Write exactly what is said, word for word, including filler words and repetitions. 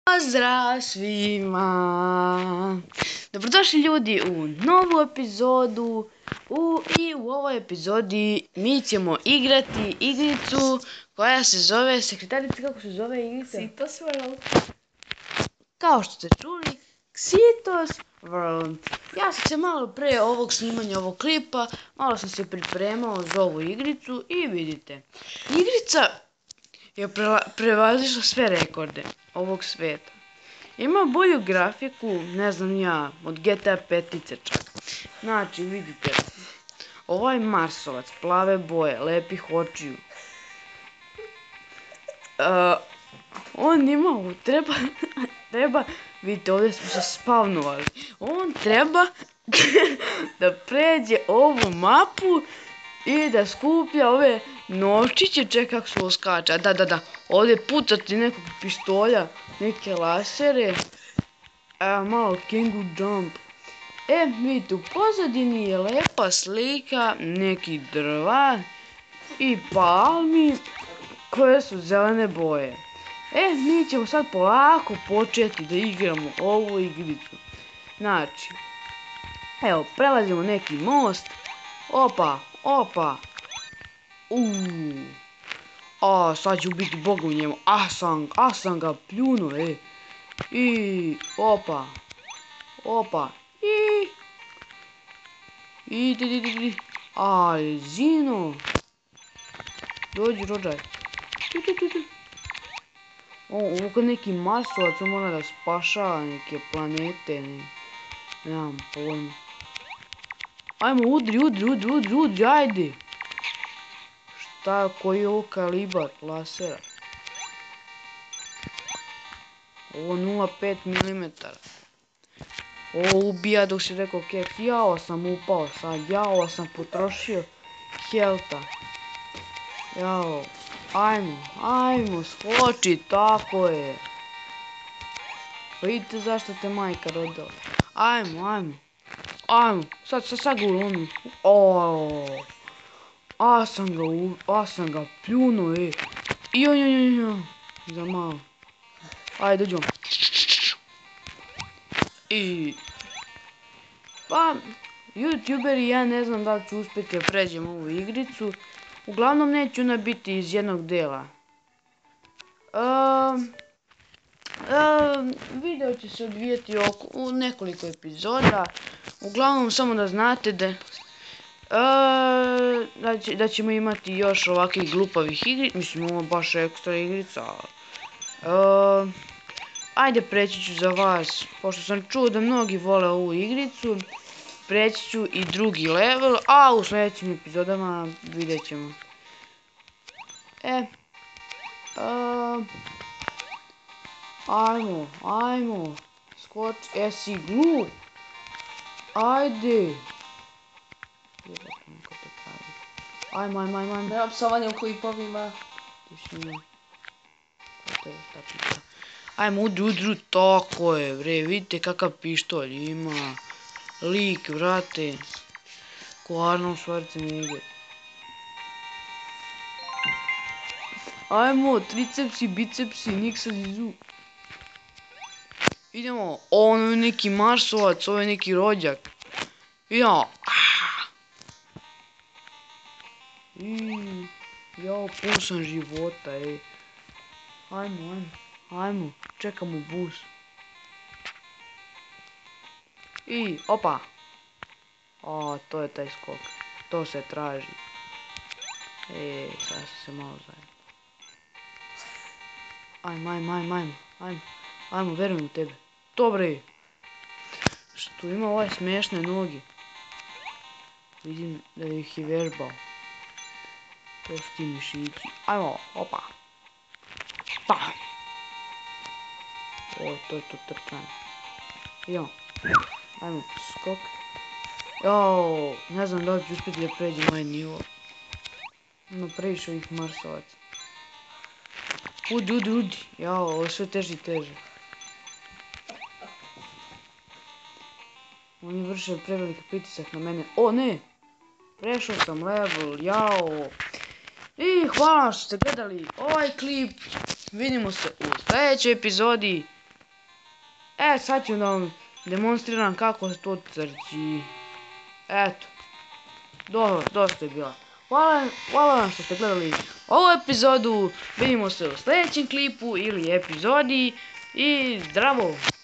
Pozdrav svima! Dobrodošli ljudi u novu epizodu u, i u ovoj epizodi mi ćemo igrati igricu koja se zove, sekretarica, kako se zove igrica? Xitos World. Kao što ste čuli, Xitos World. Ja sam se malo pre ovog snimanja ovog klipa, malo sam se pripremao za ovu igricu i vidite. Igrica je prevazišla sve rekorde ovog sveta. Ima bolju grafiku, ne znam ja, od G T A petice čak. Znači, vidite, ovaj Marsovac, plave boje, lepih očiju. Uh, on ima, treba, treba, vidite, ovdje smo se spavnovali. On treba da pređe ovu mapu i da skuplja ove novčiće, ček kako se ovo skače, da, da, da, ovdje pucati nekog pištolja, neke lasere, a malo Kengu Jump. E, vidite, u pozadini je lepa slika nekih drva i palmi koje su zelene boje. E, mi ćemo sad polako početi da igramo ovu igricu. Znači, evo, prelazimo neki most, opa, opa, uuu, a sad ću biti bog u njemu, a sam, a sam ga pljunuo, e, i, opa, opa, i, i, di, di, di, di, a, Zino, dođi rođaj, tu, tu, tu, tu. O, ovo kad neki Marsovac, on mora da spašava neke planete, ne, nemam pojma. Ajmo, udri, udri, udri, udri, udri, ajde. Šta, koji je ovo kalibar lasera? Ovo nula pet milimetara. Ovo ubija dok si rekao keks. Jao sam upao sad, jao sam potrošio helta. Jao, ajmo, ajmo, skoči, tako je. Vidite zašto te majka rodila. Ajmo, ajmo. Ajmo, sad, sad, sad ga ulomim. Oooo. A sam ga, a sam ga pljunuo, e. Joj, joj, joj, joj. Za malo. Ajde, dođemo. I... Pa, youtuberi, ja ne znam da li ću uspjeti da pređem ovu igricu. Uglavnom neće ona biti iz jednog dela. Ehm... Uh, video će se odvijeti oko, u nekoliko epizoda. Uglavnom samo da znate da, uh, da, će, da ćemo imati još ovakvih glupavih igri. Mislim, ovo je baš ekstra igrica. Uh, ajde, preći ću za vas, pošto sam čuo da mnogi vole ovu igricu. Preći ću i drugi level, a u sljedećim epizodama vidjet ćemo. E, uh, Ajmo, ajmo, skoč, esi glup, ajde. Ajmo, ajmo, ajmo, ajmo. Nema psovanja u klipovima. Tišina. Ajmo, udri, udri, tako je, bre, vidite kakav pištolj ima. Lik, vrate. Ko Arnold Schwarzenegger. Ajmo, tricepsi, bicepsi, niksa zizu. Idemo, ovo je neki Marsovac, ovo je neki rođak. Idemo. Jao, pun sam života, ej. Ajmo, ajmo, ajmo, čekamo bus. I, opa. O, to je taj skok. To se traži. Ej, sad se malo zajedno. Ajmo, ajmo, ajmo, ajmo, ajmo. Ajmo, verujem u tebe. Dobre. Što ima ovaj smiješne noge. Vidim da ih je vežbao. To su ti mišići. Ajmo, opa. Pa. O, to je to trčanje. Idemo. Ajmo, skok. Jao, ne znam da li ću uspjeti da pređem ovaj nivo. Ima previše ovih Marsovaca. Udi, udi, udi. Jao, ovo je sve teže i teže. Oni vrše preveliki pritisak na mene. O, ne! Prešao sam level, jao! I hvala što ste gledali ovaj klip. Vidimo se u sljedećoj epizodi. E, sad ću da vam demonstriram kako se to crči. Eto. Dobro, dosta je bila. Hvala, hvala vam što ste gledali ovu epizodu. Vidimo se u sljedećem klipu ili epizodi. I zdravo!